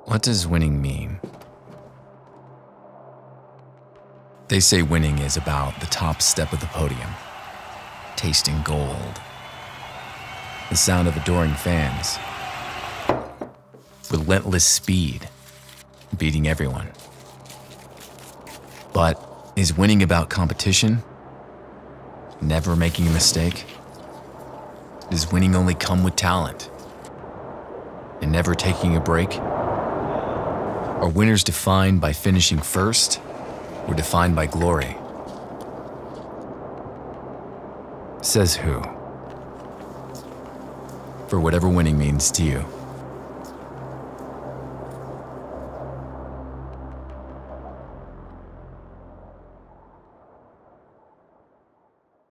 What does winning mean? They say winning is about the top step of the podium, tasting gold, the sound of adoring fans, relentless speed, beating everyone. But is winning about competition? Never making a mistake? Does winning only come with talent and never taking a break? Are winners defined by finishing first or defined by glory? Says who? For whatever winning means to you.